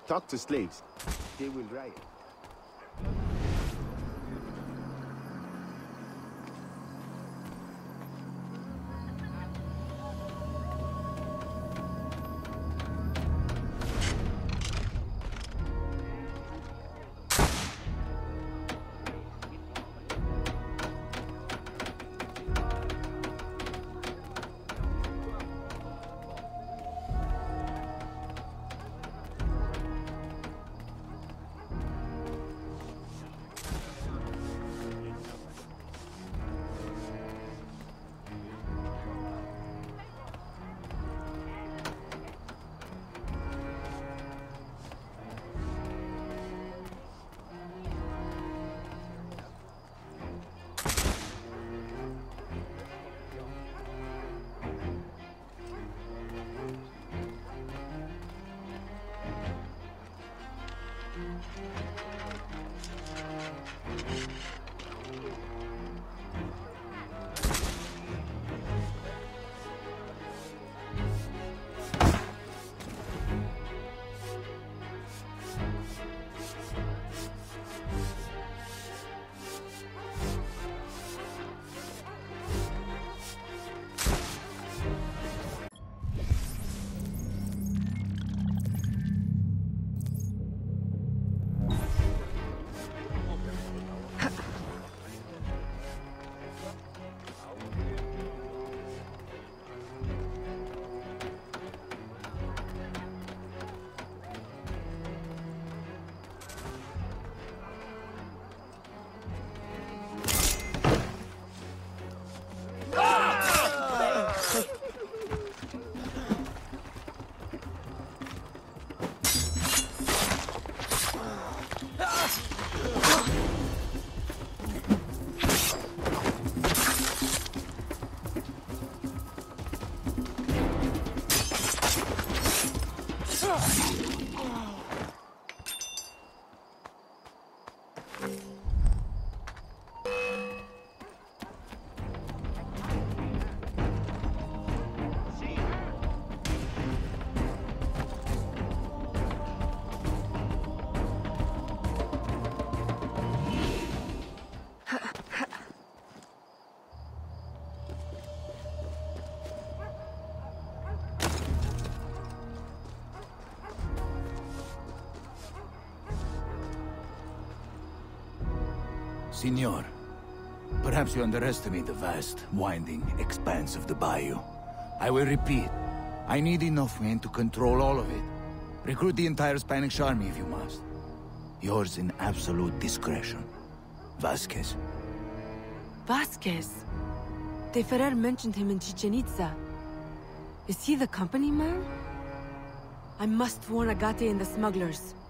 Talk to slaves. They will riot. Signor, perhaps you underestimate the vast, winding expanse of the bayou. I will repeat, I need enough men to control all of it. Recruit the entire Spanish army if you must. Yours in absolute discretion. Vasquez. Vasquez? De Ferrer mentioned him in Chichen Itza. Is he the company man? I must warn Agate and the smugglers.